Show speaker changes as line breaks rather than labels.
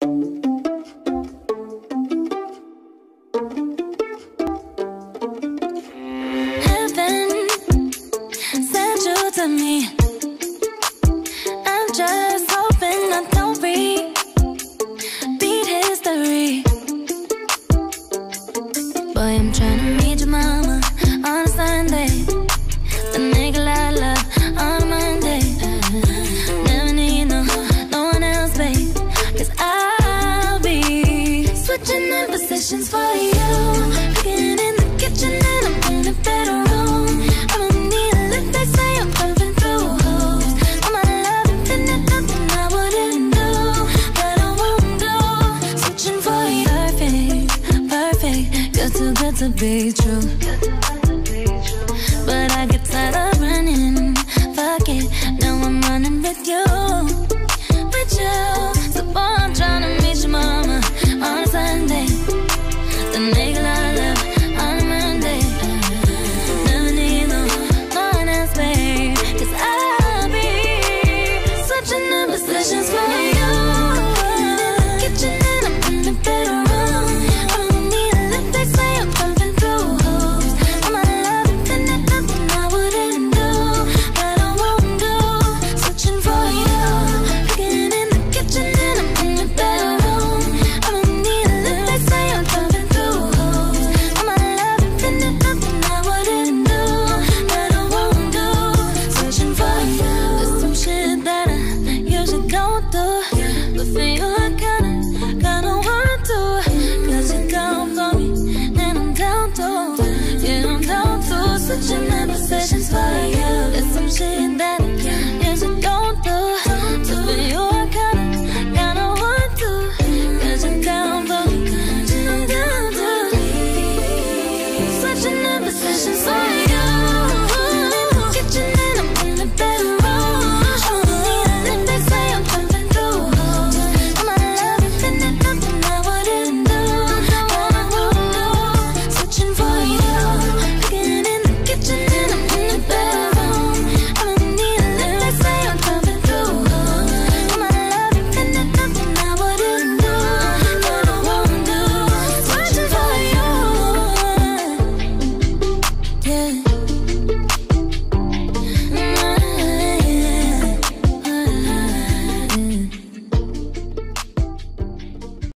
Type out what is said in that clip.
Heaven sent you to me. I'm just hoping I don't repeat history. Boy, I'm trying to meet your mama on a Sunday, then make a lot of love on a Monday. Never need no one else, babe, 'cause I'll be switching in positions for you. Cooking in the kitchen and I'm in the bedroom. I don't need a lift, they say I'm pumping through holes. All my love infinite, nothing I wouldn't do, but I won't do. Switching for you, perfect, perfect. You're too good to be true. But I get tired of running. Fuck it, now I'm running with you, with you. So boy, I'm trying to meet your mama on a Sunday, then make a lot of love on a Monday. Never need no one else, babe, 'cause I'll be switching in positions for you. Kitchen and I'm in the bedroom. I don't need a lift, they say I'm pumping through holes. All my love infinite, nothing I wouldn't do, but I won't do. Switching for you. Cooking in the kitchen and I'm in the bedroom. I don't need a lift, they say I'm pumping through holes. All my love infinite, nothing I wouldn't do, but I won't do. Switching for you. There's some shit that I usually don't do, but for you